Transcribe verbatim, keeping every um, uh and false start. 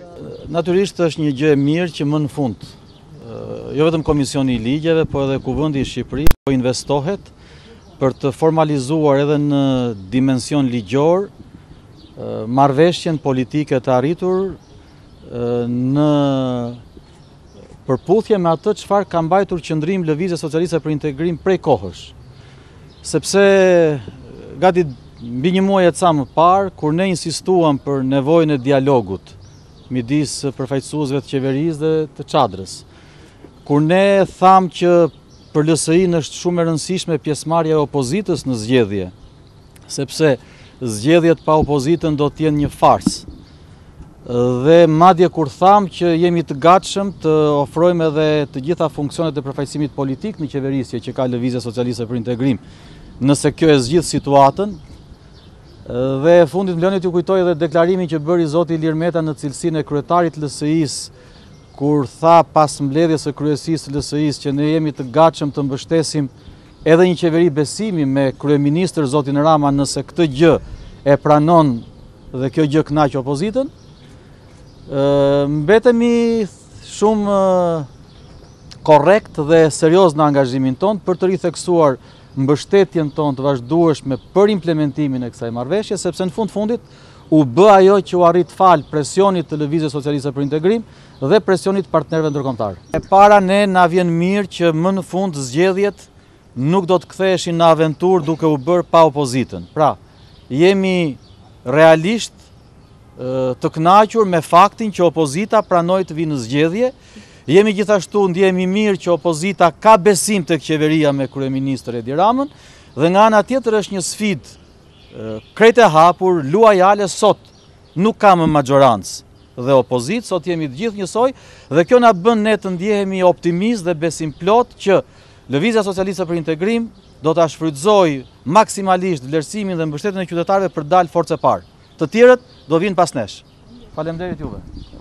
Natyrisht është një gjë e mirë që më në fund, jo vetëm Komisioni i Ligjeve, po edhe Kuvendi i Shqipërisë po investohet për të formalizuar edhe në dimension ligjor marrëveshjen politike të arritur në përputhje me atë çfarë ka mbajtur qëndrim Lëvizja Socialiste për Integrim prej kohësh. Sepse gati mbi një muaj e ca më parë, kur ne insistuam për nevojën e dialogut midis përfaqësuesve të qeverisë dhe të çadrës, kur ne tham që për L S I-n është shumë e rëndësishme pjesëmarrja e opozitës në zgjedhje, sepse zgjedhjet pa opozitën do të jenë një farsë. Dhe madje kur tham që jemi të gatshëm të ofrojmë edhe të gjitha funksionet e përfaqësimit politik në qeverisje që ka Lëvizja Socialiste për Integrim, nëse kjo e zgjidh situatën. Dhe e fundit m'lëni t'ju kujtoj edhe deklarimin që bëri zoti Ilir Meta në cilësinë e kryetarit të L S I-s, kur tha pas mbledhjes së kryesisë të L S I-s që ne jemi të gatshëm të mbështesim edhe një qeveri besimi me kryeministër zotin Rama nëse këtë gjë e pranon dhe kjo gjë kënaq opozitën. Mbetemi shumë korrekt dhe serioz në angazhimin ton për të ritheksuar mbështetjen tonë të vazhdueshme për implementimin e kësaj marrëveshje, sepse në fund fundit u bë ajo që u arrit fal presionit të Lëvizjes Socialiste për Integrim dhe presionit partnerëve ndërkombëtar. E para, ne na vjen mirë që më në fund zgjedhjet nuk do të ktheheshin në aventurë duke u bërë pa opozitën. Pra, jemi realisht të kënaqur me faktin që opozita pranoi të vinë në zgjedhje. Jemi gjithashtu ndjehemi mirë që opozita ka besim tek qeveria me kryeministër Edi Ramën dhe nga ana tjetër është një sfidë krejt e hapur, luajale. Sot nuk ka më majorancë dhe opozitë, sot jemi të gjithë njësoj dhe kjo na bën ne të ndjehemi optimist dhe besim plot që Lëvizja Socialiste për Integrim do ta shfrytëzojë maksimalisht vlerësimin dhe mbështetjen e qytetarëve për dalë forcë e parë. Të tjerët do vinë pas nesh. Faleminderit juve.